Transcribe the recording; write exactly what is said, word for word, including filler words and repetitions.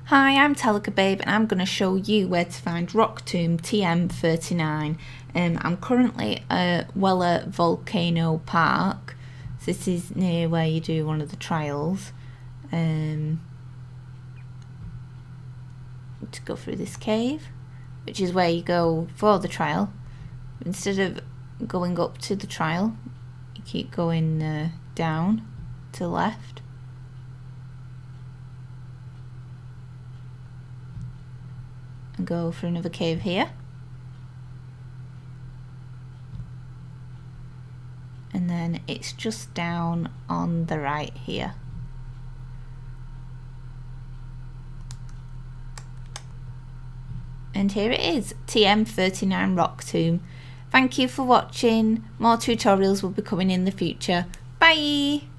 Hi, I'm Telica Babe and I'm going to show you where to find rock tomb T M thirty-nine. Um, I'm currently at Weller Volcano Park. So this is near where you do one of the trials. Um, to go through this cave, which is where you go for the trial. Instead of going up to the trial, you keep going uh, down to the left. And go for another cave here, and then it's just down on the right here. And here it is, T M thirty-nine rock tomb. Thank you for watching. More tutorials will be coming in the future. Bye!